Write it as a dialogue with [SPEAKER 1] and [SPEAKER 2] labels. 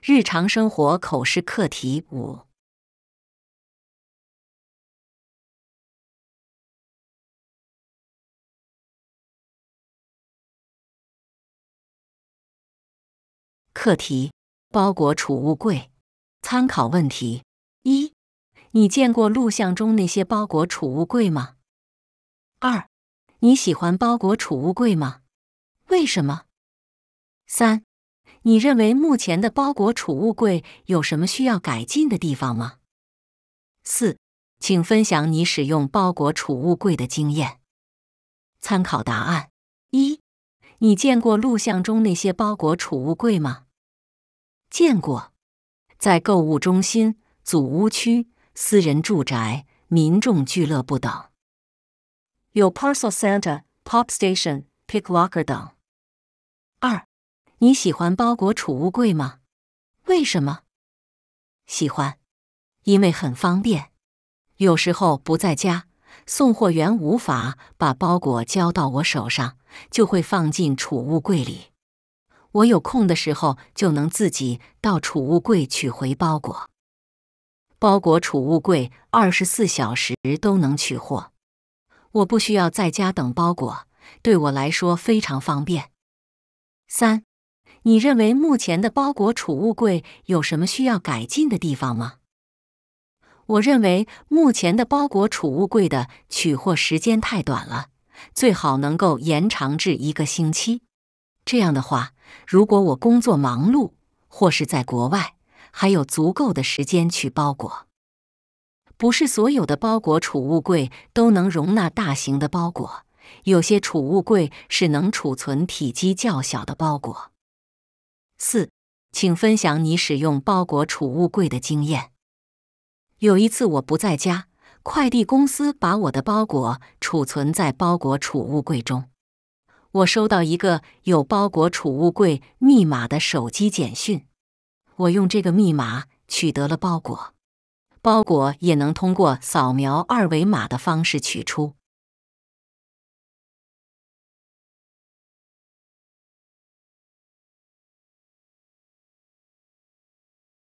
[SPEAKER 1] 日常生活口试课题5。课题：包裹储物柜。参考问题：一、你见过录像中那些包裹储物柜吗？2、你喜欢包裹储物柜吗？为什么？3、你认为目前的包裹储物柜有什么需要改进的地方吗？4、请分享你使用包裹储物柜的经验。参考答案：一、你见过录像中那些包裹储物柜吗？见过，在购物中心、组屋区、私人住宅、民众俱乐部等，有 Parcel Santa、Pop Station、Pick Locker 等。2、你喜欢包裹储物柜吗？为什么？喜欢，因为很方便。有时候不在家，送货员无法把包裹交到我手上，就会放进储物柜里。我有空的时候就能自己到储物柜取回包裹。包裹储物柜24小时都能取货，我不需要在家等包裹，对我来说非常方便。3、你认为目前的包裹储物柜有什么需要改进的地方吗？我认为目前的包裹储物柜的取货时间太短了，最好能够延长至1个星期。这样的话，如果我工作忙碌或是在国外，还有足够的时间取包裹。不是所有的包裹储物柜都能容纳大型的包裹，有些储物柜是能储存体积较小的包裹。4、请分享你使用包裹储物柜的经验。有一次我不在家，快递公司把我的包裹储存在包裹储物柜中。我收到一个有包裹储物柜密码的手机简讯，我用这个密码取得了包裹，包裹也能通过扫描2维码的方式取出。